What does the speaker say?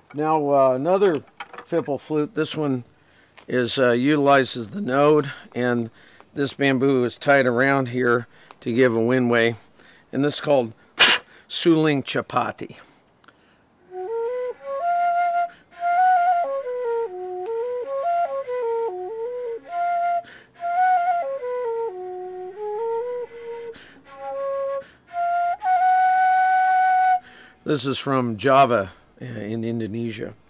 Now another FIPPLE flute. This one is utilizes the node, and this bamboo is tied around here to give a windway, and this is called Suling chapati. This is from Java in Indonesia.